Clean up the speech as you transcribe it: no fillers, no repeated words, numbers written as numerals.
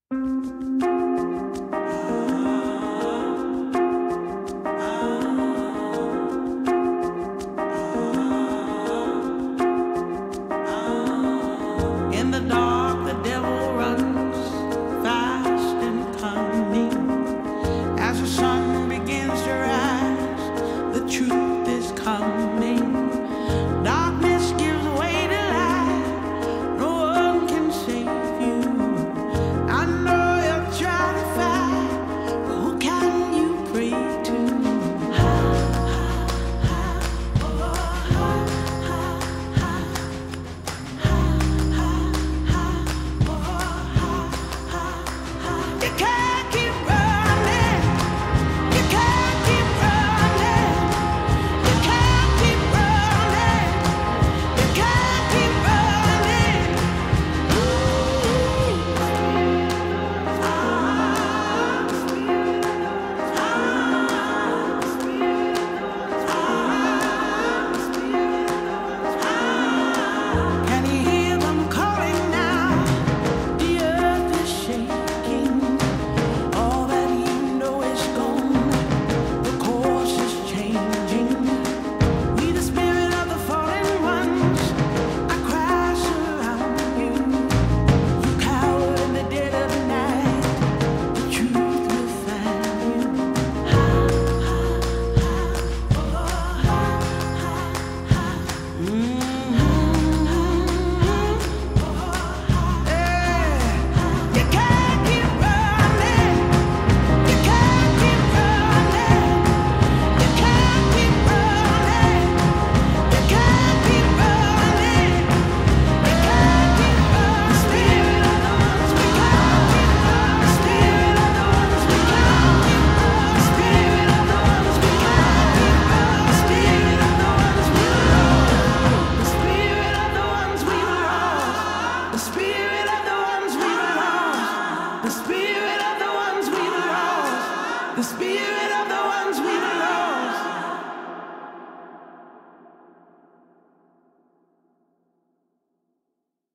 In the dark, the devil runs fast and cunning. As the sun begins to rise, the truth is coming. Darkness gives way to light. No one can save you. I know you're trying to fight, but who can you pray to? The spirit